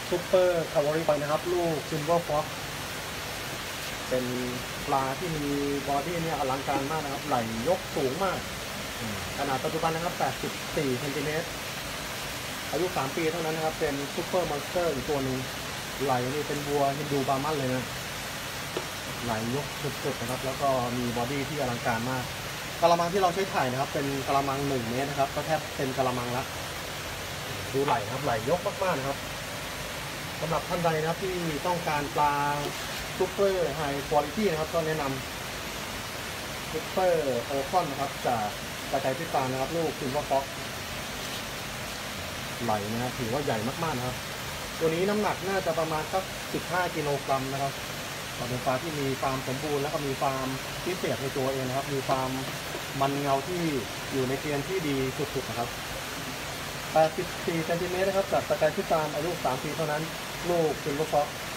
ซูเปอร์คาวารีไฟนะครับลูกซิลเวอร์ฟ็อกเป็นปลาที่มีบอดี้เนี่ยอลังการมากนะครับไหล่ยกสูงมากขนาดปัจจุบันนะครับ84เซนติเมตรอายุ3 ปีเท่านั้นนะครับเป็นซูเปอร์มอนสเตอร์อีกตัวหนึ่งไหล่นี่เป็นวัวฮินดูบาร์มันเลยนะไหล่ยกสุดๆนะครับแล้วก็มีบอดี้ที่อลังการมากกะละมังที่เราใช้ถ่ายนะครับเป็นกะละมัง1 เมตรนะครับก็แทบเป็นกะละมังละดูไหล่ครับไหล่ยกมากๆนะครับสำหรับท่านใดนะครับที่ต้องการปลาซูเปอร์ไฮคุณภาพนะครับก็แนะนำซูเปอร์โอคอนนะครับจากกระจายพิษตานะครับลูกซิลเวอร์ฟ็อกไหลนะครับถือว่าใหญ่มากๆนะครับตัวนี้น้ำหนักน่าจะประมาณสัก15 กิโลกรัมนะครับเป็นปลาที่มีความสมบูรณ์และก็มีความพิเศษในตัวเองนะครับมีความมันเงาที่อยู่ในเกณฑ์ที่ดีสุดๆนะครับ84เซนติเมตรนะครับจากกระจายพิษตาอายุ3 ปีเท่านั้นลูกซิลเวอร์ฟ็อก